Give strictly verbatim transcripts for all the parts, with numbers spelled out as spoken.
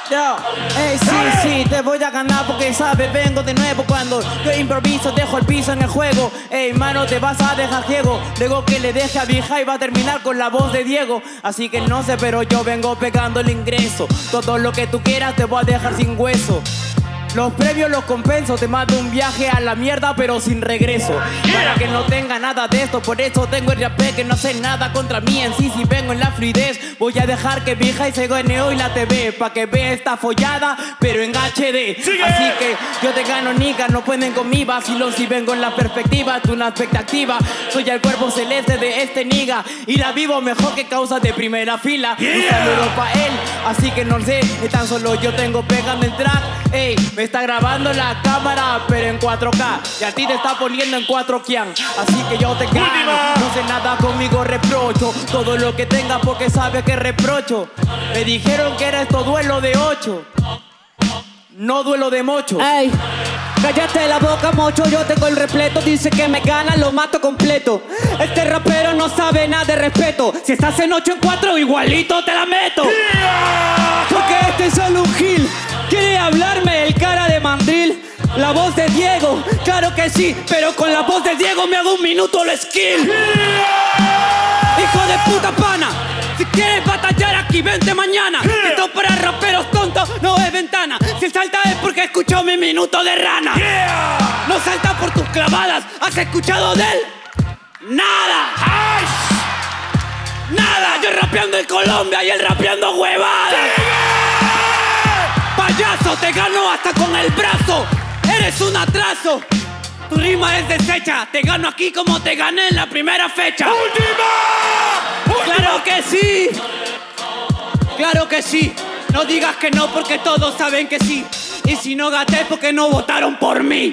Yo, hey, sí, sí, te voy a ganar porque sabes, vengo de nuevo. Cuando yo improviso, dejo el piso en el juego. Ey, mano, te vas a dejar ciego. Luego que le deje a vieja y va a terminar con la voz de Diego. Así que no sé, pero yo vengo pegando el ingreso. Todo lo que tú quieras te voy a dejar sin hueso. Los premios los compenso, te mando un viaje a la mierda pero sin regreso. Para que no tenga nada de esto, por eso tengo el rapé que no hace nada contra mí en sí. Si vengo en la fluidez, voy a dejar que vieja y se gane hoy la T V. Pa' que vea esta follada, pero en H D. ¡Sigue! Así que yo te gano, nigga, no pueden con mi vacilón. Si vengo en la perspectiva, tú una expectativa. Soy el cuerpo celeste de este nigga y la vivo mejor que causa de primera fila. Yeah. Un saludo pa' él, así que no sé, tan solo yo tengo pegando el track. Ey, me está grabando la cámara, pero en cuatro K. Y a ti te está poniendo en cuatro K. Así que yo te gano. No sé nada, conmigo reprocho todo lo que tenga porque sabe que reprocho. Me dijeron que era esto duelo de ocho, no duelo de mocho. Ey, cállate la boca, mocho, yo tengo el repleto. Dice que me gana, lo mato completo. Este rapero no sabe nada de respeto. Si estás en ocho en cuatro, igualito te la meto. Yeah. Porque este es solo un gil. ¿Quiere hablarme el cara de mandril? La voz de Diego, claro que sí, pero con la voz de Diego me hago un minuto el skill. Yeah. Hijo de puta pana, si quieres batallar aquí, vente mañana. Yeah. Esto para raperos tontos no es ventana. Si salta es porque escuchó mi minuto de rana. Yeah. No salta por tus clavadas, ¿has escuchado de él? Nada. Ay. Nada, yo rapeando en Colombia y él rapeando huevadas. Yeah. Payaso, te gano hasta con el brazo. Eres un atraso. Tu rima es deshecha. Te gano aquí como te gané en la primera fecha. ¡Última! ¡Última! ¡Claro que sí! ¡Claro que sí! No digas que no porque todos saben que sí. Y si no gaté porque no votaron por mí.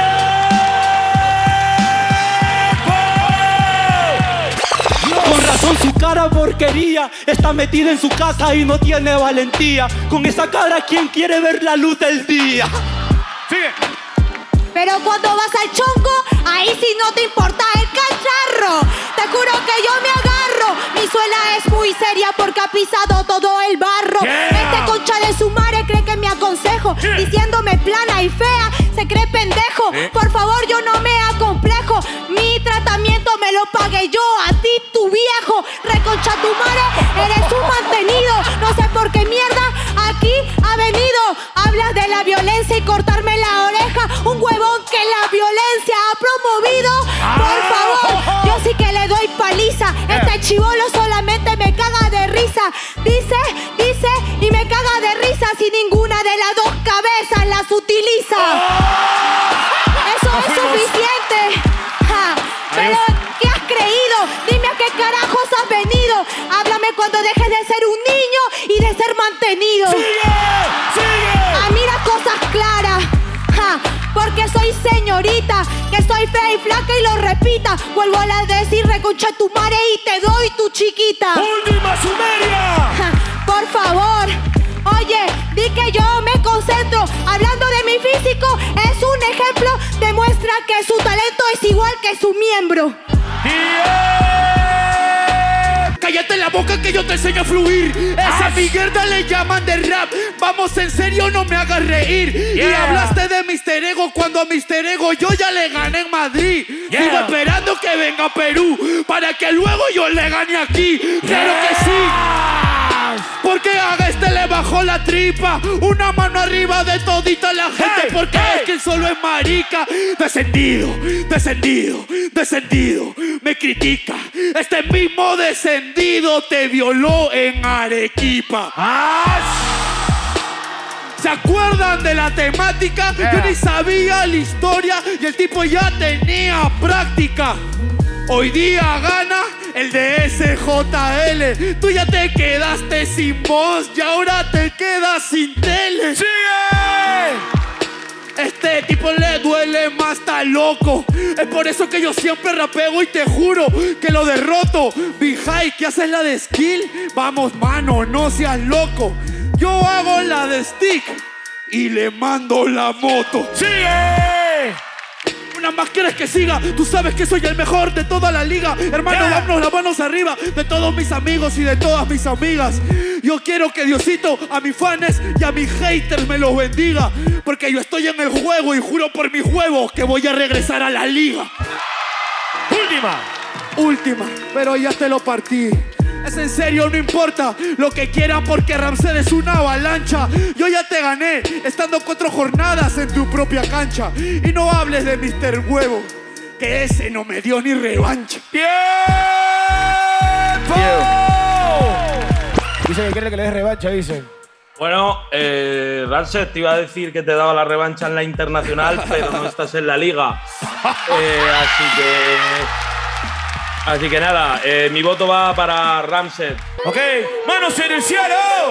Con razón su cara porquería. Está metida en su casa y no tiene valentía. Con esa cara, ¿quién quiere ver la luz del día? Sigue. Pero cuando vas al chongo, ahí sí no te importa el cacharro. Te juro que yo me agarro. Mi suela es muy seria porque ha pisado todo el barro. Yeah. Este concha de su madre cree que me aconsejo. Yeah. Diciéndome plana y fea, se cree pendejo. ¿Eh? Por favor, yo no me acomplejo. Mi tratamiento me lo pagué yo, a ti tu viejo. Reconcha tu madre, eres un mantenido. No sé por qué mierda aquí ha venido. Hablas de la violencia y cortarme la oreja. Un huevón que la violencia ha promovido. Por favor, yo sí que le doy paliza. Este chivolo solamente me caga de risa. Dice, dice y me caga de risa si ninguna de las dos cabezas las utiliza. Eso es suficiente. Ja, pero ¿qué has creído? Dime a qué carajos has venido. Háblame cuando dejes de ser un niño y de ser mantenido. ¡Sigue! ¡Sigue! A mí las cosas claras. Ja, porque soy señorita, que soy fea y flaca y lo repita. Vuelvo a decir reconcha tu madre y te doy tu chiquita. ¡Última sumeria! Ja, por favor, oye, di que yo me concentro. Hablando de mi físico, es un ejemplo. Demuestra que su talento es igual que su miembro. ¡Yeah! Cállate la boca que yo te enseño a fluir. Esa mierda le llaman de rap. Vamos en serio, no me hagas reír. Yeah. Y hablaste de mister Ego cuando a mister Ego yo ya le gané en Madrid. Yeah. Sigo esperando que venga a Perú para que luego yo le gane aquí. Yeah. Claro que sí. Porque a este le bajó la tripa. Una mano arriba de todita la gente. Hey, porque hey. Es que él solo es marica. Descendido, descendido, descendido. Me critica. Este mismo descendido te violó en Arequipa. ¡Ah! ¿Se acuerdan de la temática? Yeah. Yo ni sabía la historia y el tipo ya tenía práctica. Hoy día gana el de S J L. Tú ya te quedaste sin voz y ahora te quedas sin tele. ¡Sigue! Este tipo le duele más, está loco. Es por eso que yo siempre rapeo y te juro que lo derroto. Vijay, ¿qué haces la de skill? Vamos, mano, no seas loco. Yo hago la de stick y le mando la moto. ¡Sigue! nada más quieres que siga. Tú sabes que soy el mejor de toda la liga. Hermano, yeah. Vámonos las manos arriba de todos mis amigos y de todas mis amigas. Yo quiero que Diosito a mis fans y a mis haters me los bendiga, porque yo estoy en el juego y juro por mis huevos que voy a regresar a la liga. Última. Última, pero ya te lo partí. Es en serio, no importa lo que quieran porque Ramsed es una avalancha. Yo ya te gané estando cuatro jornadas en tu propia cancha. Y no hables de mister Huevo, que ese no me dio ni revancha. ¡Tiempo! Dice que quiere que le des revancha, dice. Bueno, eh, Ramsed, te iba a decir que te daba la revancha en la internacional, pero no estás en la liga. Eh, así que... Así que nada, eh, mi voto va para Ramsed. Ok, manos en el cielo.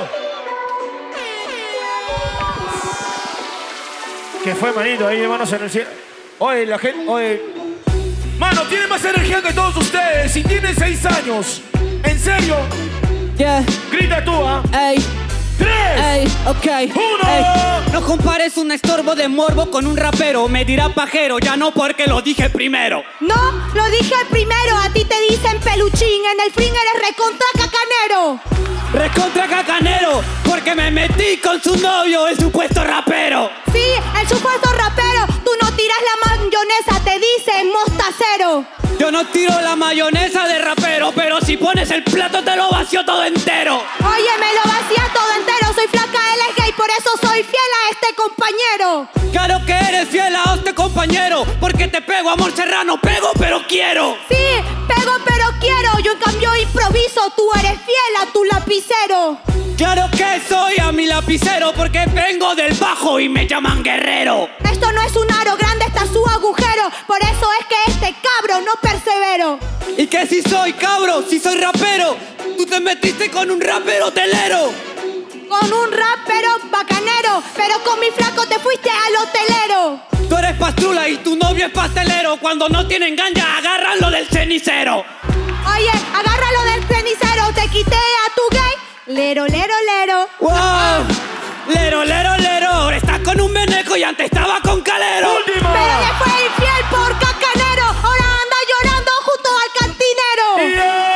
¿Qué fue, manito? Ahí de manos en el cielo. Oye, la gente, oye. Mano, tiene más energía que todos ustedes y tiene seis años. ¿En serio? Yeah. Grita tú, ¿ah? ¿eh? Ey. ¡Tres! Ey, ok. ¡Uno! Ey. No compares un estorbo de morbo con un rapero. Me dirá pajero, ya no porque lo dije primero. No, lo dije primero. A ti te dicen peluchín. En el fring eres recontra cacanero. Recontra cacanero, porque me metí con su novio, el supuesto rapero. Sí, el supuesto rapero. Tú no tiras la mayonesa, te dicen mostacero. Yo no tiro la mayonesa de rapero, pero si pones el plato te lo vacío todo entero. Oye, me lo vacías todo entero. Soy flaca, él es gay, por eso soy fiel a este compañero. Claro que eres fiel a este compañero, porque te pego, amor serrano, pego pero quiero. Sí, pego pero quiero. Yo en cambio improviso, tú eres fiel a tu lapicero. Claro que soy a mi lapicero, porque vengo del bajo y me llaman guerrero. Esto no es un aro, grande está su agujero. Por eso es que este cabro no persevero. Y que si soy cabro, si soy rapero, tú te metiste con un rapero telero. Con un rapero bacanero, pero con mi flaco te fuiste al hotelero. Tú eres pastrula y tu novio es pastelero. Cuando no tienen ganja, agárralo del cenicero. Oye, agárralo del cenicero, te quité a tu gay. Lero, lero, lero. ¡Wow! Lero, lero, lero. Ahora estás con un veneco y antes estaba con calero. ¡Última! Pero le fue infiel por cacanero. Ahora anda llorando junto al cantinero. Yeah.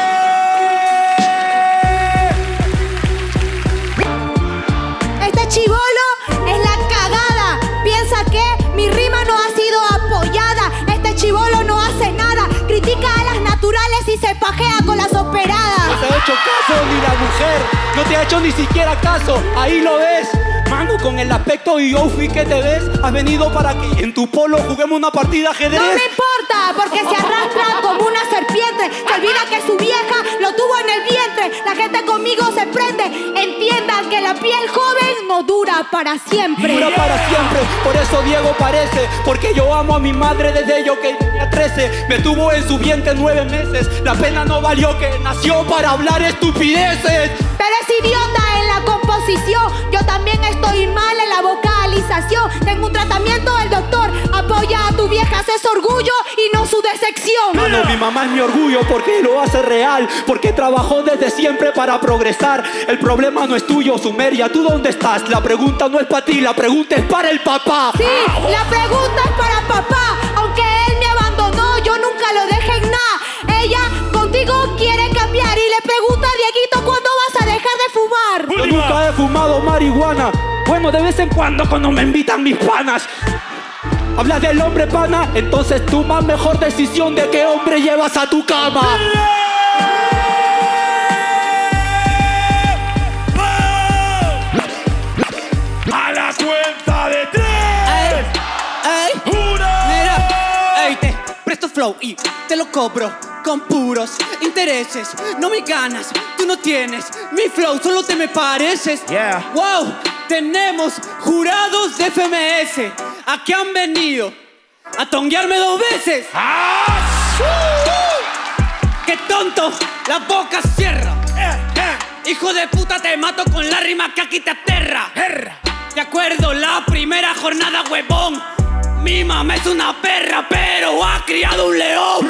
Este chibolo es la cagada. Piensa que mi rima no ha sido apoyada. Este chibolo no hace nada. Critica a las naturales y se pajea con las operadas. No te ha hecho caso ni la mujer, no te ha hecho ni siquiera caso, ahí lo ves. Mano, con el aspecto y outfit que te ves, has venido para que en tu polo juguemos una partida de ajedrez. No me importa, porque se arrastra como una serpiente. Se olvida que su vieja lo tuvo en el vientre. La gente conmigo se prende. Entiendan que la piel joven no dura para siempre. Dura para siempre, por eso Diego parece. Porque yo amo a mi madre desde yo que tenía trece. Me tuvo en su vientre nueve meses. La pena no valió que nació para hablar estupideces. Pero es idiota en la composición. Yo también estoy mal en la vocalización. Tengo un tratamiento del doctor. Apoya a tu vieja, hace su orgullo y no su decepción. Mano, mi mamá es mi orgullo porque lo hace real. Porque trabajó desde siempre para progresar. El problema no es tuyo, Sumeria. ¿Tú dónde estás? La pregunta no es para ti, la pregunta es para el papá. Sí, la pregunta es para papá. Aunque él me abandonó, yo nunca lo dejé en nada. Ella contigo quiere cambiar y le pregunta a Dieguito ¿cuándo vas a dejar de fumar? Yo nunca he fumado marihuana. Bueno, de vez en cuando cuando me invitan mis panas. Hablas del hombre pana, entonces tu más mejor decisión de qué hombre llevas a tu cama. A la cuenta de tres. Ey, ey, Uno. mira, ey, te presto flow y te lo cobro con puros intereses. No me ganas, tú no tienes mi flow, solo te me pareces. Yeah. Wow, tenemos jurados de F M S. Aquí han venido a tonguearme dos veces. ¡Ah! ¡Qué tonto! La boca cierra. Eh, eh. Hijo de puta, te mato con la rima que aquí te aterra. Perra. De acuerdo, la primera jornada, huevón. Mi mamá es una perra, pero ha criado un león.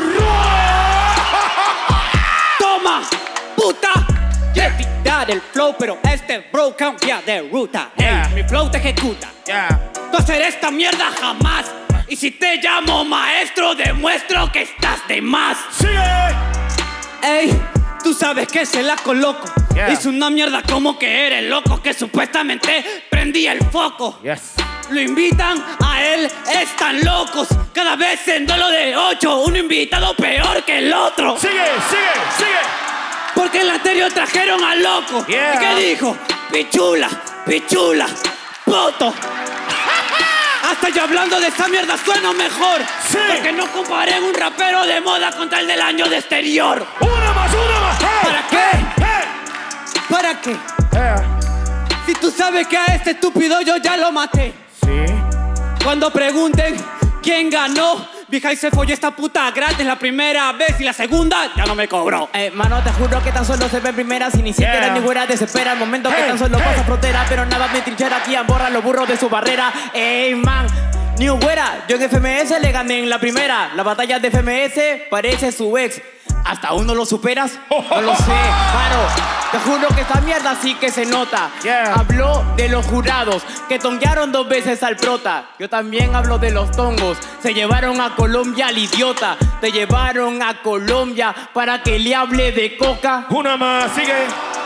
Toma, puta. Quiero tirar el flow, pero este bro cambia de ruta. Ey, Yeah. mi flow te ejecuta. Yeah. Tú hacer esta mierda jamás. Y si te llamo maestro, demuestro que estás de más. ¡Sigue! Ey, tú sabes que se la coloco. Yeah. Hizo una mierda como que eres loco, que supuestamente prendía el foco. Yes. Lo invitan a él, están locos. Cada vez en duelo de ocho, un invitado peor que el otro. Sigue, sigue, sigue. Porque el anterior trajeron al loco. Yeah. ¿Y qué dijo? Pichula, pichula, poto. Hasta yo hablando de esa mierda sueno mejor. Sí. Porque no comparen un rapero de moda contra el del año de exterior. Una más, una más. Hey, ¿Para qué? hey, ¿Para qué? hey. Si tú sabes que a este estúpido yo ya lo maté. Sí. Cuando pregunten quién ganó, Vijay se folló esta puta gratis la primera vez y la segunda ya no me cobró. Eh, mano, te juro que tan solo se ve en primera. Si ni siquiera Yeah. ni fuera desespera. El momento que Hey, tan solo hey. pasa frontera. Pero nada me trinchera aquí, borra los burros de su barrera. Ey, man, ni un güera. Yo en F M S le gané en la primera. La batalla de F M S parece su ex. ¿Hasta aún no lo superas? No lo sé, mano. Te juro que esta mierda sí que se nota. Yeah. Habló de los jurados que tonguearon dos veces al prota. Yo también hablo de los tongos. Se llevaron a Colombia al idiota. Te llevaron a Colombia para que le hable de coca. Una más, sigue.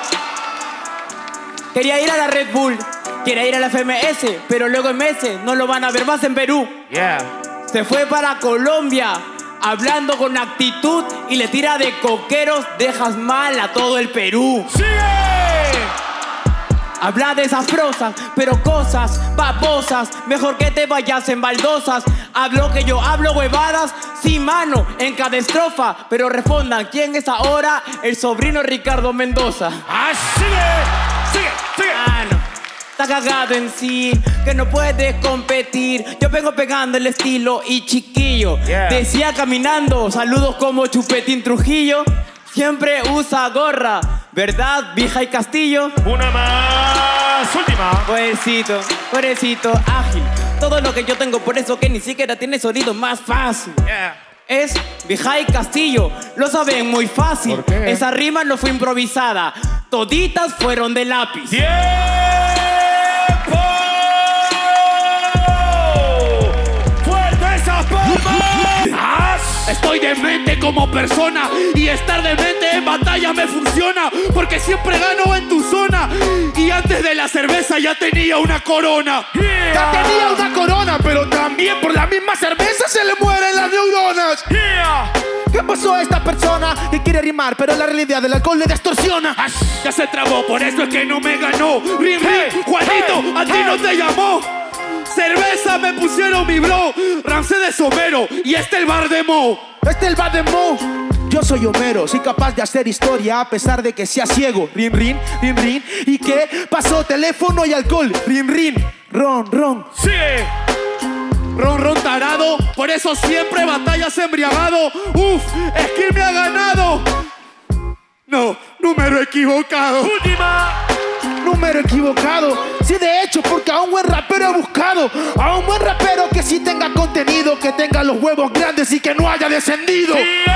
Quería ir a la Red Bull, quería ir a la F M S, pero luego en meses no lo van a ver más en Perú. Yeah. Se fue para Colombia, hablando con actitud y le tira de coqueros, dejas mal a todo el Perú. ¡Sigue! Habla de esas prosas, pero cosas babosas, mejor que te vayas en baldosas. Hablo que yo hablo huevadas, sí mano, en cada estrofa, pero respondan, ¿quién es ahora? El sobrino Ricardo Mendoza. ¡Ah, sigue! ¡Sigue, sigue! Ah, no. Está cagado en sí, que no puedes competir. Yo vengo pegando el estilo y chiquillo. Yeah. Decía caminando, saludos como Chupetín Trujillo. Siempre usa gorra, ¿verdad, Vijay Castillo? Una más, última. Pobrecito, pobrecito, ágil. Todo lo que yo tengo, por eso que ni siquiera tiene sonido más fácil. Yeah. Es Vijay Castillo, lo saben muy fácil. ¿Por qué? Esa rima no fue improvisada, toditas fueron de lápiz. ¡Tiempo! ¡Fuerte esas palmas! Estoy demente como persona y estar demente en batalla me funciona porque siempre gano en tu zona y antes de la cerveza ya tenía una corona. Yeah. Ya tenía una corona, pero también por la misma cerveza se le mueren las neuronas. Yeah. ¿Qué pasó a esta persona que quiere rimar, pero la realidad del alcohol le distorsiona? Ya se trabó, por eso es que no me ganó. Rim, Hey, rim, Juanito, hey, a ti hey. no te llamó. Cerveza me pusieron mi bro, Ramsés de Somero y este el bar de Mo. Este el bar de Mo. Yo soy Homero, soy capaz de hacer historia a pesar de que sea ciego. Rin, rin, rin, rin. ¿Y qué pasó? Teléfono y alcohol. Rin, rin, ron, ron. ¡Sigue! Ron, ron tarado, por eso siempre batallas embriagado. Uf, Skill me ha ganado. No, número equivocado. ¡Última! Número equivocado. Sí, de hecho, porque a un buen rapero he buscado. A un buen rapero que sí tenga contenido, que tenga los huevos grandes y que no haya descendido. ¡Tiempo!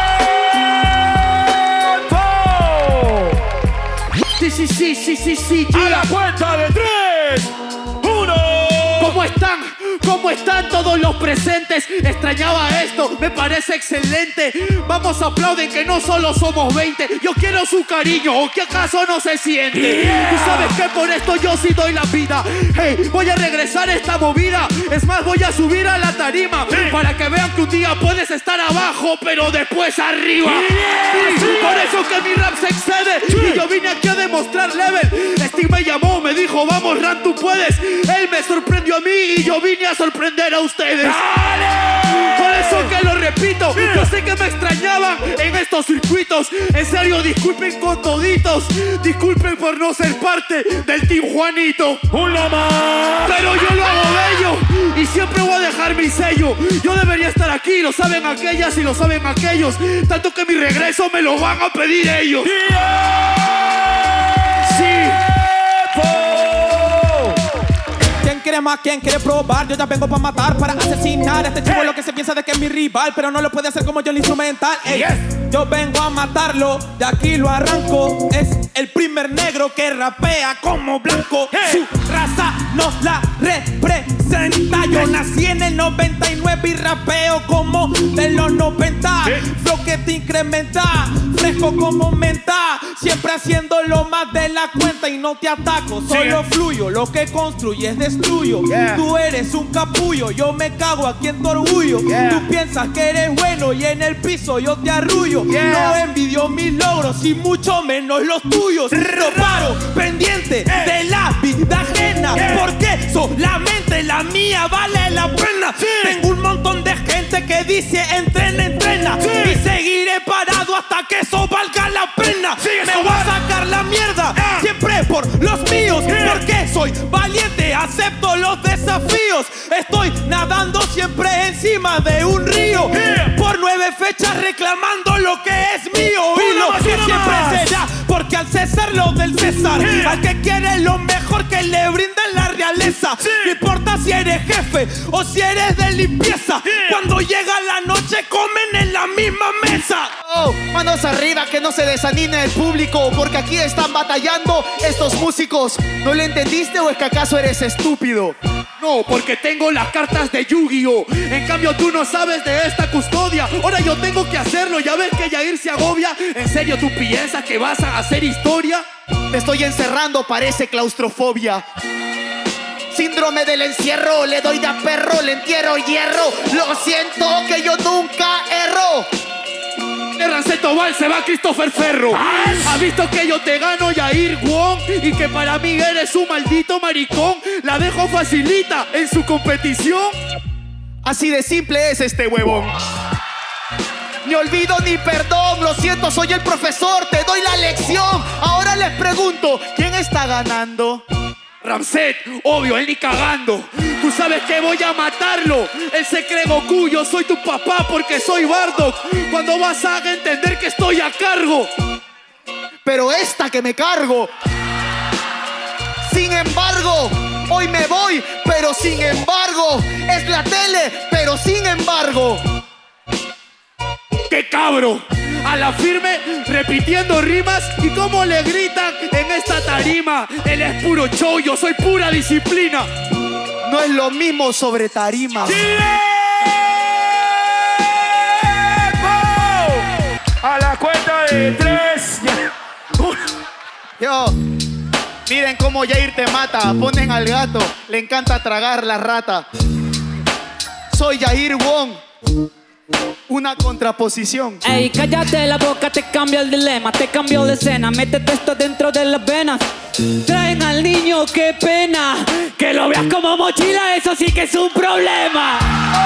Sí, sí, sí, sí, sí, sí. ¡A yeah. la cuenta de tres! ¡Uno! ¿Cómo están? ¿Cómo están todos los presentes? Extrañaba esto, me parece excelente. Vamos, aplauden que no solo somos veinte. Yo quiero su cariño, ¿o que acaso no se siente? Yeah. Tú sabes que por esto yo sí doy la vida. Hey, voy a regresar a esta movida. Es más, voy a subir a la tarima Sí. para que vean que un día puedes estar abajo, pero después arriba. Yeah. Sí, Sí. por eso que mi rap se excede. Sí. Y yo vine aquí a demostrar level. Steve me llamó, me dijo, vamos, Ran, tú puedes. Él me sorprendió a mí y yo vine a sorprender a ustedes. ¡Dale! Por eso que lo repito, Sí. yo sé que me extrañaban en estos circuitos. En serio, disculpen con toditos. Disculpen por no ser parte del Team Juanito. ¡Una más! Pero yo lo hago bello y siempre voy a dejar mi sello. Yo debería estar aquí, lo saben aquellas y lo saben aquellos. Tanto que mi regreso me lo van a pedir ellos. Sí. ¿Quién quiere más? ¿Quién quiere probar? Yo ya vengo para matar, para asesinar. Este chivo es lo que se piensa de que es mi rival, pero no lo puede hacer como yo el instrumental. Ey, Yes. yo vengo a matarlo, de aquí lo arranco. Es El primer negro que rapea como blanco. Su raza nos la representa. Yo nací en el noventa y nueve y rapeo como de los noventa. Flow que te incrementa, fresco como menta. Siempre haciendo lo más de la cuenta y no te ataco, solo fluyo. Lo que construyes destruyo. Yeah. Tú eres un capullo, yo me cago aquí en tu orgullo. Yeah. Tú piensas que eres bueno y en el piso yo te arrullo. Yeah. No envidio mis logros y mucho menos los tuyos. No paro pendiente de la vida ajena, porque solamente la mía vale la pena. Tengo un montón de gente que dice entrena, entrena, y seguiré parado hasta que eso valga la pena. Me voy a sacar la mierda siempre por los míos, porque soy valiente, acepto los desafíos. Estoy nadando siempre encima de un río, por nueve fechas reclamando lo que es mío y lo que siempre será, porque al César lo del César, yeah. Al que quiere lo mejor que le brinden la realeza, sí. No importa si eres jefe o si eres de limpieza, yeah. Cuando llega la noche comen en la misma mesa. Oh, manos arriba, que no se desanime el público, porque aquí están batallando estos músicos. ¿No le entendiste o es que acaso eres estúpido? No, porque tengo las cartas de Yu-Gi-Oh! En cambio tú no sabes de esta custodia. Ahora yo tengo que hacerlo, ya ves que Yair se agobia. ¿En serio tú piensas que vas a hacer historia? Te estoy encerrando, parece claustrofobia. Síndrome del encierro, le doy de a perro, le entierro hierro. Lo siento que yo nunca erro. De Rancet Tobal se va Christopher Ferro. ¿Has visto que yo te gano, Yair Wong? Y que para mí eres un maldito maricón. La dejo facilita en su competición. Así de simple es este huevón. Ni olvido ni perdón, lo siento, soy el profesor, te doy la lección. Ahora les pregunto, ¿quién está ganando? Ramset, obvio, él ni cagando. Tú sabes que voy a matarlo. Él se cree Goku, yo soy tu papá porque soy Bardock. ¿Cuándo vas a entender que estoy a cargo? Pero esta que me cargo. Sin embargo, hoy me voy, pero sin embargo. Es la tele, pero sin embargo. ¡Qué cabro! A la firme, repitiendo rimas. ¿Y cómo le gritan en esta tarima? Él es puro show, yo soy pura disciplina. No es lo mismo sobre tarima. ¡Tiempo! A la cuenta de tres. Yo, miren cómo Yair te mata. Ponen al gato, le encanta tragar la rata. Soy Yair Wong. Una contraposición. Ey, cállate la boca, te cambia el dilema, te cambio de escena, métete esto dentro de las venas. Traen al niño, qué pena, que lo veas como mochila, eso sí que es un problema.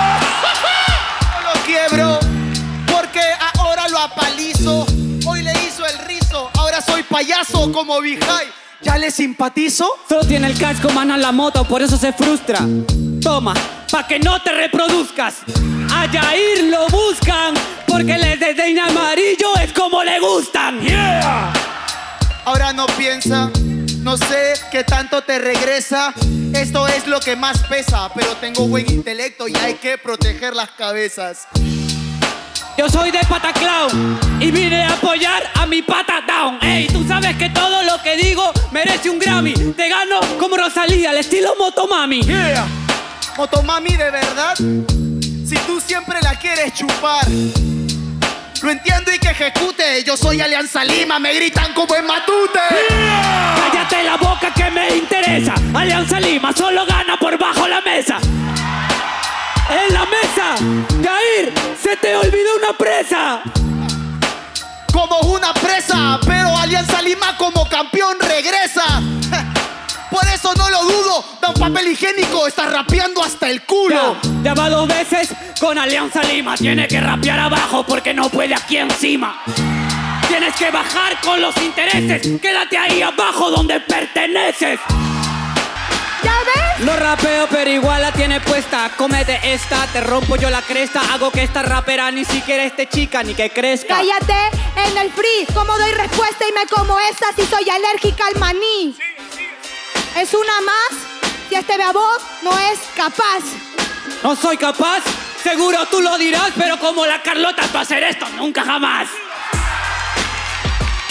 No lo quiebro, porque ahora lo apalizo. Hoy le hizo el rizo, ahora soy payaso como Vijay. ¿Ya le simpatizo? Solo tiene el casco, mana la moto, por eso se frustra. Toma, pa' que no te reproduzcas. A Yair lo buscan, porque les desdeña amarillo, es como le gustan. Yeah. Ahora no piensa, no sé qué tanto te regresa. Esto es lo que más pesa, pero tengo buen intelecto y hay que proteger las cabezas. Yo soy de Pataclown y vine a apoyar a mi pata down. Ey, tú sabes que todo lo que digo merece un Grammy. Te gano como Rosalía, al estilo Motomami. Yeah. Motomami, ¿de verdad? Si tú siempre la quieres chupar, lo entiendo y que ejecute. Yo soy Alianza Lima, me gritan como en Matute. Yeah. Cállate la boca que me interesa. Alianza Lima solo gana por bajo la mesa. En la mesa, Yair, se te olvidó una presa. Como una presa, pero Alianza Lima como campeón regresa. Por eso no lo dudo, da un papel higiénico, está rapeando hasta el culo. Ya, ya va dos veces con Alianza Lima. Tiene que rapear abajo porque no puede aquí encima. Tienes que bajar con los intereses. Quédate ahí abajo donde perteneces. ¿Ya ves? Lo rapeo pero igual la tiene puesta. Cómete esta, te rompo yo la cresta. Hago que esta rapera ni siquiera esté chica ni que crezca. Cállate en el free, como doy respuesta y me como esta si soy alérgica al maní. Es una más, si este babón no es capaz. No soy capaz, seguro tú lo dirás, pero como la Carlota tú hacer esto nunca jamás.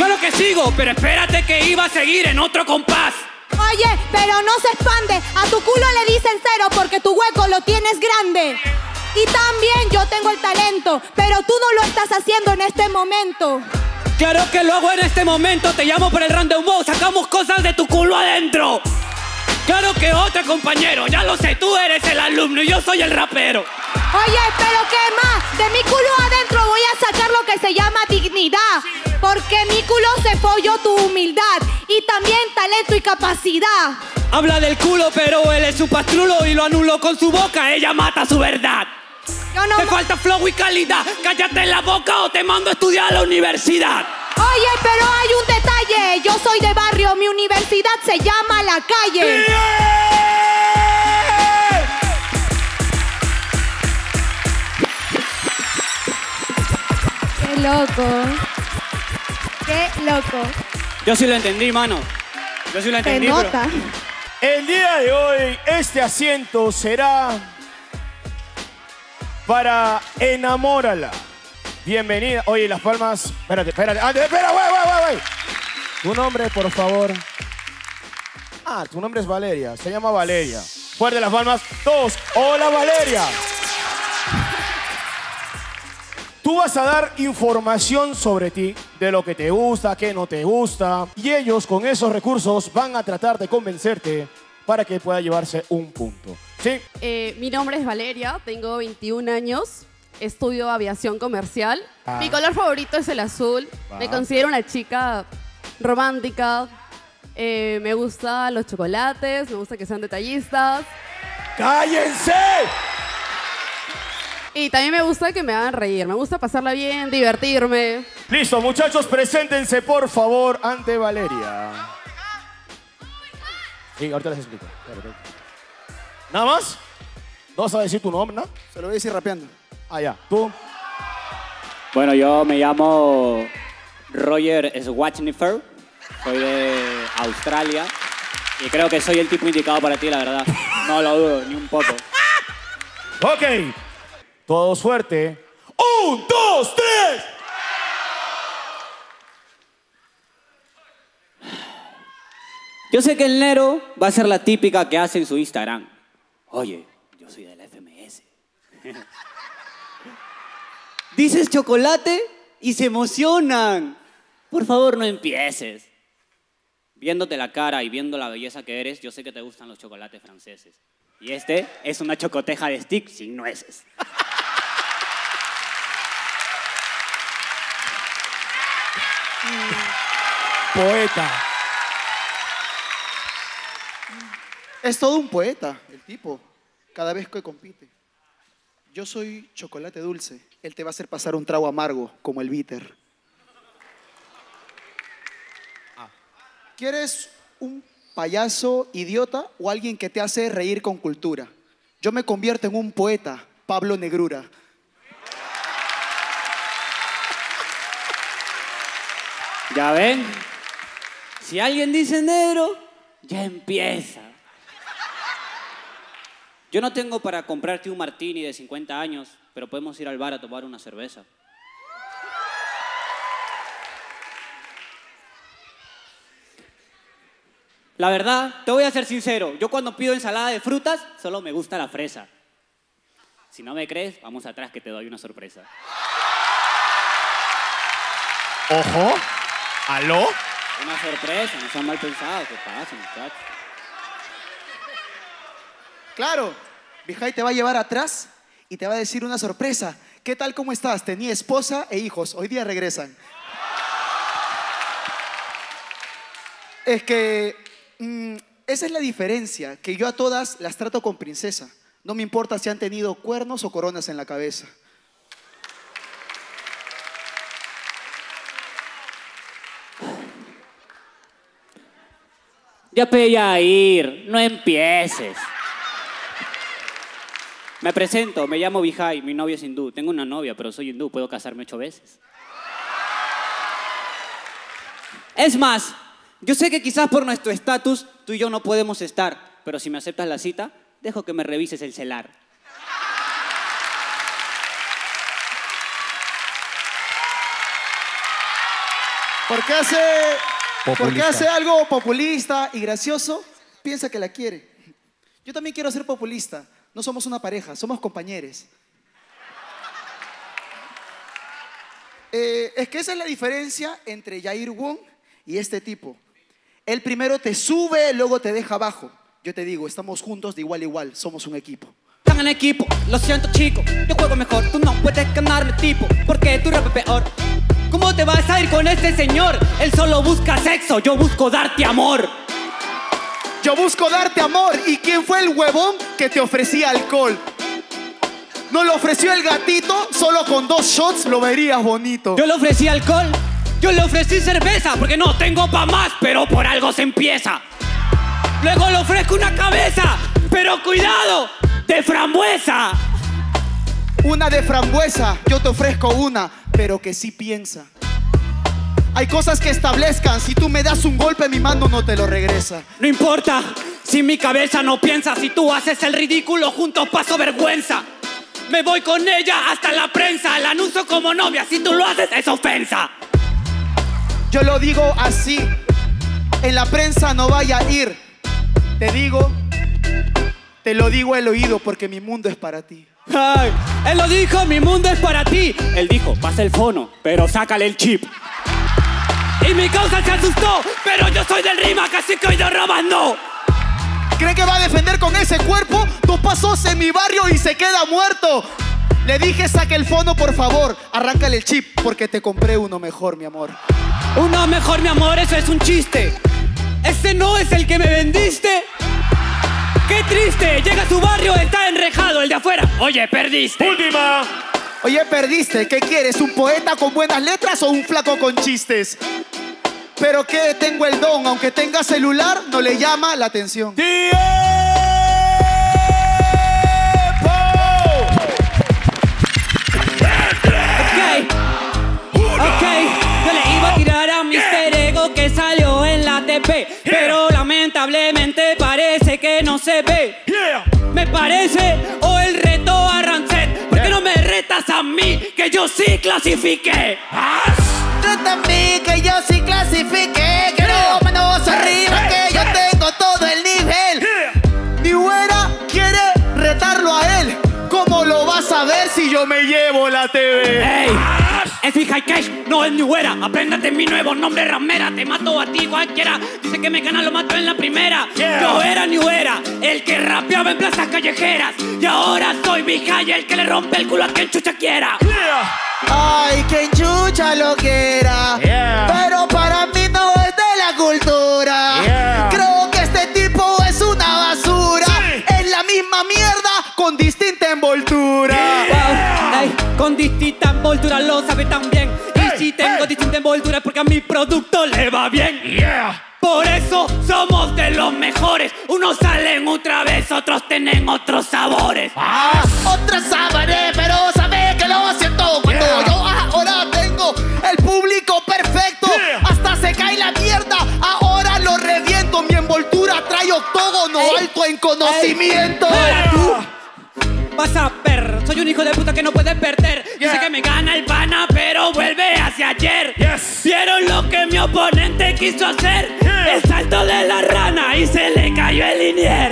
Claro que sigo, pero espérate que iba a seguir en otro compás. Oye, pero no se expande. A tu culo le dicen cero porque tu hueco lo tienes grande. Y también yo tengo el talento, pero tú no lo estás haciendo en este momento. Claro que lo hago en este momento. Te llamo por el rendezvous, sacamos cosas de tu culo adentro. Claro que otra, compañero. Ya lo sé, tú eres el alumno y yo soy el rapero. Oye, pero ¿qué más? De mi culo adentro voy a sacar lo que se llama dignidad. Porque mi culo se folló tu humildad. Y también talento y capacidad. Habla del culo, pero él es su pastrulo y lo anuló con su boca. Ella mata su verdad. Yo no Te falta flow y calidad. Cállate la boca o te mando a estudiar a la universidad. Oye, pero hay un detalle. Yo soy de barrio, mi universidad se llama La Calle. ¡Qué loco! ¡Qué loco! Yo sí lo entendí, mano. Yo sí lo entendí, Se nota. Pero el día de hoy, este asiento será para Enamórala. Bienvenida. Oye, las palmas. Espérate, espérate. Ah, espera, güey, güey, güey. Tu nombre, por favor. Ah, tu nombre es Valeria. Se llama Valeria. Fuerte las palmas. Dos. Hola, Valeria. Tú vas a dar información sobre ti, de lo que te gusta, qué no te gusta. Y ellos, con esos recursos, van a tratar de convencerte para que pueda llevarse un punto. ¿Sí? Eh, mi nombre es Valeria, tengo veintiún años. Estudio aviación comercial. Ah. Mi color favorito es el azul. Ah. Me considero una chica romántica. Eh, me gustan los chocolates, me gusta que sean detallistas. ¡Cállense! Y también me gusta que me hagan reír. Me gusta pasarla bien, divertirme. Listo, muchachos, preséntense, por favor, ante Valeria. Sí, ahorita les explico. ¿Nada más? ¿No vas a decir tu nombre, no? Se lo voy a decir rapeando. Ah, ya. ¿Tú? Bueno, yo me llamo Roger Schwarzenegger. Soy de Australia. Y creo que soy el tipo indicado para ti, la verdad. No lo dudo, ni un poco. Ok. Todos fuerte. ¡Un, dos, tres! Yo sé que el Nero va a ser la típica que hace en su Instagram. Oye, yo soy de la F M S. Dices chocolate y se emocionan. Por favor, no empieces. Viéndote la cara y viendo la belleza que eres, yo sé que te gustan los chocolates franceses. Y este es una chocoteja de stick sin nueces. Poeta. Es todo un poeta, el tipo, cada vez que compite. Yo soy chocolate dulce. Él te va a hacer pasar un trago amargo, como el bitter. ¿Quieres un payaso idiota o alguien que te hace reír con cultura? Yo me convierto en un poeta, Pablo Negrura. ¿Ya ven? Si alguien dice negro, ya empieza. Yo no tengo para comprarte un martini de cincuenta años, pero podemos ir al bar a tomar una cerveza. La verdad, te voy a ser sincero. Yo cuando pido ensalada de frutas, solo me gusta la fresa. Si no me crees, vamos atrás que te doy una sorpresa. Ojo. ¿Aló? Una sorpresa, no sean mal pensados. ¿Qué pasa, muchachos? Claro, Vijay te va a llevar atrás y te va a decir una sorpresa. ¿Qué tal, cómo estás? Tenía esposa e hijos, hoy día regresan. Es que mmm, esa es la diferencia, que yo a todas las trato con princesa. No me importa si han tenido cuernos o coronas en la cabeza. Ya pella ir, no empieces. Me presento, me llamo Vijay, mi novia es hindú. Tengo una novia, pero soy hindú, puedo casarme ocho veces. Es más, yo sé que quizás por nuestro estatus tú y yo no podemos estar, pero si me aceptas la cita, dejo que me revises el celar. Porque hace, porque hace algo populista y gracioso, piensa que la quiere. Yo también quiero ser populista. No somos una pareja, somos compañeros. Eh, es que esa es la diferencia entre Jair Wong y este tipo. Él primero te sube, luego te deja abajo. Yo te digo, estamos juntos de igual a igual, somos un equipo. Están en equipo, lo siento chico, yo juego mejor, tú no puedes ganarle tipo, porque tú rapes peor. ¿Cómo te vas a ir con este señor? Él solo busca sexo, yo busco darte amor. Yo busco darte amor. ¿Y quién fue el huevón que te ofrecía alcohol? No lo ofreció el gatito, solo con dos shots lo verías bonito. Yo le ofrecí alcohol, yo le ofrecí cerveza, porque no tengo pa' más, pero por algo se empieza. Luego le ofrezco una cabeza, pero cuidado, de frambuesa. Una de frambuesa, yo te ofrezco una, pero que sí piensa. Hay cosas que establezcan, si tú me das un golpe, mi mano no te lo regresa. No importa, si mi cabeza no piensa, si tú haces el ridículo, juntos paso vergüenza. Me voy con ella hasta la prensa, la anuncio como novia, si tú lo haces es ofensa. Yo lo digo así, en la prensa no vaya a ir. Te digo, te lo digo al oído porque mi mundo es para ti. Ay, él lo dijo, mi mundo es para ti. Él dijo, pasa el fono, pero sácale el chip. Y mi causa se asustó, pero yo soy del rima, casi que hoy yo robando. ¿Cree que va a defender con ese cuerpo? Dos pasos en mi barrio y se queda muerto. Le dije, saque el fono, por favor. Arráncale el chip, porque te compré uno mejor, mi amor. Uno mejor, mi amor, eso es un chiste. Ese no es el que me vendiste. ¡Qué triste! Llega a su barrio, está enrejado, el de afuera. Oye, perdiste. Última. Oye, perdiste. ¿Qué quieres? ¿Un poeta con buenas letras o un flaco con chistes? Pero que tengo el don, aunque tenga celular, no le llama la atención. ¡Tiempo! Ok, ok, yo le iba a tirar a mister Ego que salió en la T P, pero lamentablemente parece que no se ve. Me parece o el reto a Rancet, ¿por qué no me retas a mí que yo sí clasifiqué? Reta a mí que yo sí clasifiqué, que no manos arriba, que yo tengo todo el nivel. Mi güera quiere retarlo a él. ¿Cómo lo vas a ver si yo me llevo la T V? ¡Ey! Es mi high cash, no es mi güera. Apréndate mi nuevo nombre, ramera. Te mato a ti cualquiera. Dice que me gana, lo mato en la primera. Yeah. Yo era ni güera, el que rapeaba en plazas callejeras. Y ahora soy mi high, el que le rompe el culo a quien chucha quiera. Yeah. Ay, quien chucha lo quiera. Yeah. Pero para mí no es de la cultura. Yeah. Creo que este tipo es una basura. Sí. Es la misma mierda con distinta envoltura. Yeah. Wow, ey, con distinta envoltura lo sabe también. Y Hey, si tengo hey. distinta envoltura es porque a mi producto le va bien. Yeah. Por eso somos de los mejores. Unos salen otra vez, otros tienen otros sabores. Ah, otros sabores, pero sabe que lo siento cuando Yeah. yo ahora tengo el público perfecto. Yeah. Hasta se cae la mierda, ahora lo reviento. Mi envoltura trae octógono Ey. alto en conocimiento. Ahora tú vas a ver, soy un hijo de puta que no puede perder. Yeah. Dice que me gana el pana, pero vuelve hacia ayer. Yes. ¿Vieron lo que mi oponente quiso hacer? Yeah. El salto de la rana y se le cayó el linier.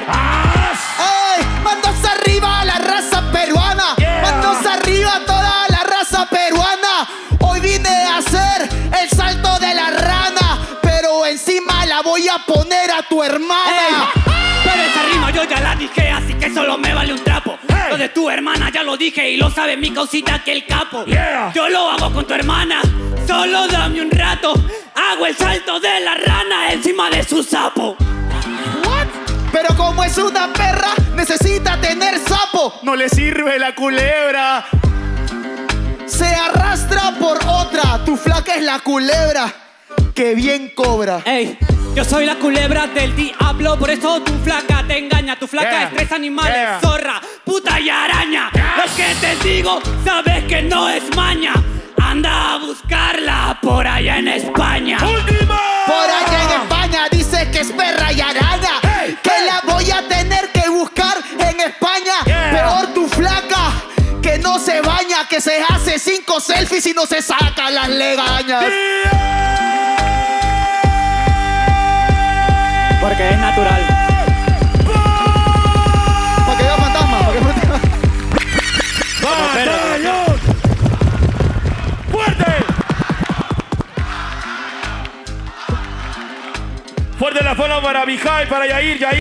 ¡Ey! ¡Manos arriba a la raza peruana! Yeah. ¡Manos arriba a toda la raza peruana! Hoy vine a hacer el salto de la rana, pero encima la voy a poner a tu hermana. Ey, pero esa rima yo ya la dije, así que solo me vale un trapo. Hey. Lo de tu hermana ya lo dije y lo sabe mi causita que el capo. Yeah. Yo lo hago con tu hermana, solo dame un rato. Hago el salto de la rana encima de su sapo. Pero como es una perra, necesita tener sapo. No le sirve la culebra. Se arrastra por otra. Tu flaca es la culebra que bien cobra. Ey, yo soy la culebra del diablo, por eso tu flaca te engaña. Tu flaca Yeah. es tres animales, Yeah. zorra, puta y araña. Yes. Lo que te digo, sabes que no es maña. Anda a buscarla por allá en España. Última. Por allá en España dice que es perra y araña. Hey, que hey. la voy a tener que buscar en España. Yeah. Peor tu flaca que no se baña, que se hace cinco selfies y no se saca las legañas. ¡Tiempo! Vijay, para Yair, Yair.